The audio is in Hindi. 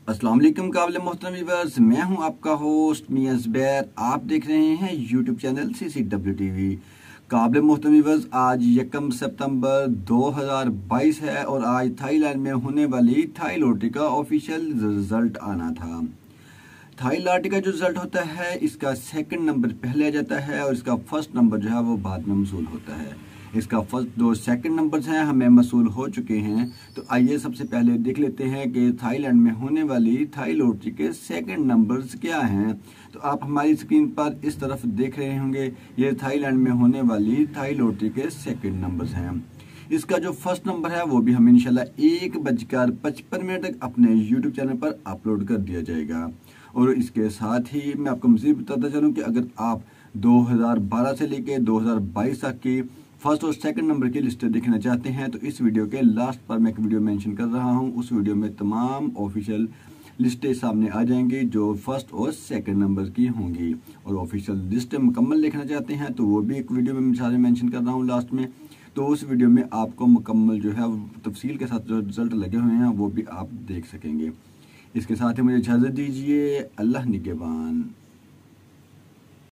अस्सलाम वालेकुम काबिल मोहतरम व्यूअर्स, मैं हूं आपका होस्ट मियां ज़ुबैर। आप देख रहे हैं यूट्यूब चैनल CCW TV। काबिल मोहतरम व्यूअर्स, आज 1 सितंबर 2022 है और आज थाईलैंड में होने वाली थाई लॉटरी का ऑफिशियल रिजल्ट आना था। थाई लॉटरी का जो रिजल्ट होता है, इसका सेकंड नंबर पहले आ जाता है और इसका फर्स्ट नंबर जो है वो बाद में मसूल होता है। इसका फर्स्ट दो सेकंड नंबर्स हैं हमें मसूल हो चुके हैं। तो आइए सबसे पहले देख लेते हैं कि थाईलैंड में होने वाली थाई लॉटरी के सेकंड नंबर्स क्या हैं। तो आप हमारी स्क्रीन पर इस तरफ देख रहे होंगे, ये थाईलैंड में होने वाली थाई लॉटरी के सेकंड नंबर्स हैं। इसका जो फर्स्ट नंबर है वो भी हमें इंशाल्लाह 1:55 तक अपने यूट्यूब चैनल पर अपलोड कर दिया जाएगा। और इसके साथ ही मैं आपको मज़ीद बताता चलूँ कि अगर आप 2012 से लेके 2022 तक की फर्स्ट और सेकंड नंबर की लिस्टें देखना चाहते हैं तो इस वीडियो के लास्ट पर मैं एक वीडियो मेंशन कर रहा हूं। उस वीडियो में तमाम ऑफिशियल लिस्टें सामने आ जाएंगी जो फर्स्ट और सेकंड नंबर की होंगी। और ऑफिशियल लिस्टें मुकम्मल देखना चाहते हैं तो वो भी एक वीडियो में सारे मेंशन कर रहा हूँ लास्ट में। तो उस वीडियो में आपको मुकम्मल जो है तफसील के साथ जो रिजल्ट लगे हुए हैं वो भी आप देख सकेंगे। इसके साथ ही मुझे इजाज़त दीजिए। अल्लाह निगहबान।